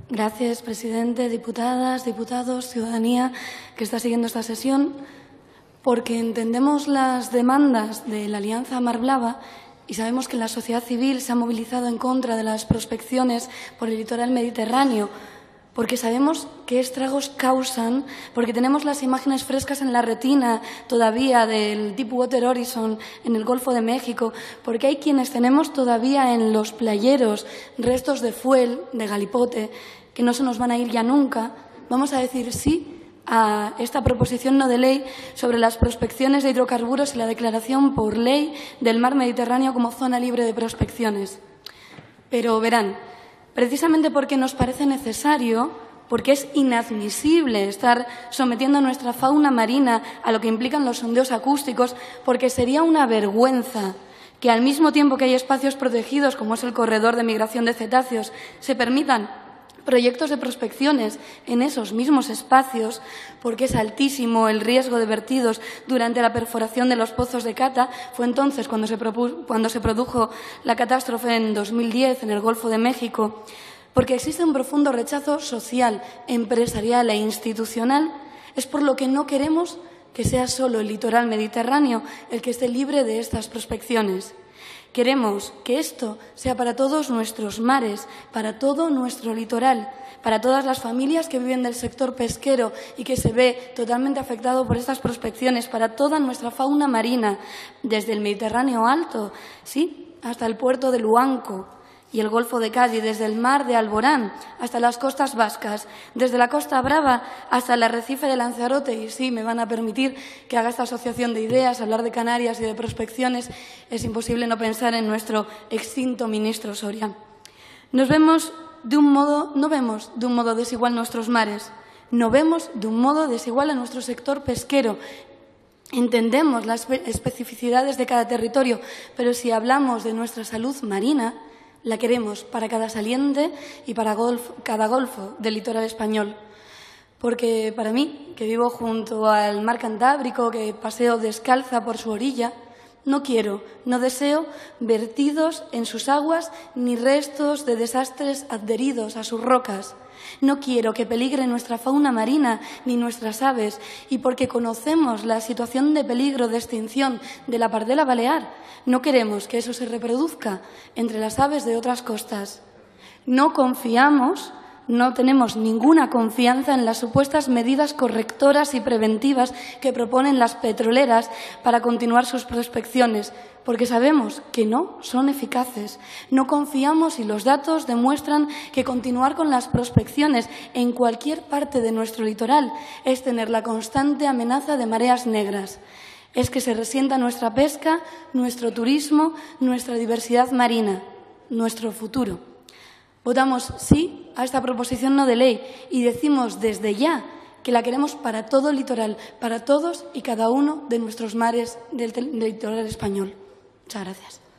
Gracias, presidente, diputadas, diputados, ciudadanía que está siguiendo esta sesión, porque entendemos las demandas de la Alianza Mar Blava y sabemos que la sociedad civil se ha movilizado en contra de las prospecciones por el litoral mediterráneo, porque sabemos qué estragos causan, porque tenemos las imágenes frescas en la retina todavía del Deepwater Horizon en el Golfo de México, porque hay quienes tenemos todavía en los playeros restos de fuel, de galipote, que no se nos van a ir ya nunca. Vamos a decir sí a esta proposición no de ley sobre las prospecciones de hidrocarburos y la declaración por ley del mar Mediterráneo como zona libre de prospecciones. Pero verán, precisamente porque nos parece necesario, porque es inadmisible estar sometiendo a nuestra fauna marina a lo que implican los sondeos acústicos, porque sería una vergüenza que al mismo tiempo que hay espacios protegidos, como es el corredor de migración de cetáceos, se permitan proyectos de prospecciones en esos mismos espacios, porque es altísimo el riesgo de vertidos durante la perforación de los pozos de Cata. Fue entonces cuando se produjo la catástrofe en 2010 en el Golfo de México, porque existe un profundo rechazo social, empresarial e institucional. Es por lo que no queremos que sea solo el litoral mediterráneo el que esté libre de estas prospecciones. Queremos que esto sea para todos nuestros mares, para todo nuestro litoral, para todas las familias que viven del sector pesquero y que se ve totalmente afectado por estas prospecciones, para toda nuestra fauna marina, desde el Mediterráneo alto, sí, hasta el puerto de Luanco y el Golfo de Cádiz, desde el mar de Alborán hasta las costas vascas, desde la Costa Brava hasta el arrecife de Lanzarote. Y sí, me van a permitir que haga esta asociación de ideas, hablar de Canarias y de prospecciones. Es imposible no pensar en nuestro extinto ministro Soria. No vemos de un modo desigual nuestros mares, no vemos de un modo desigual a nuestro sector pesquero. Entendemos las especificidades de cada territorio, pero si hablamos de nuestra salud marina, la queremos para cada saliente y para cada golfo del litoral español. Porque para mí, que vivo junto al mar Cantábrico, que paseo descalza por su orilla, no deseo vertidos en sus aguas ni restos de desastres adheridos a sus rocas. No quiero que peligre nuestra fauna marina ni nuestras aves, y porque conocemos la situación de peligro de extinción de la pardela balear, no queremos que eso se reproduzca entre las aves de otras costas. No tenemos ninguna confianza en las supuestas medidas correctoras y preventivas que proponen las petroleras para continuar sus prospecciones, porque sabemos que no son eficaces. No confiamos y los datos demuestran que continuar con las prospecciones en cualquier parte de nuestro litoral es tener la constante amenaza de mareas negras. Es que se resienta nuestra pesca, nuestro turismo, nuestra diversidad marina, nuestro futuro. Votamos sí a esta proposición no de ley y decimos desde ya que la queremos para todo el litoral, para todos y cada uno de nuestros mares del litoral español. Muchas gracias.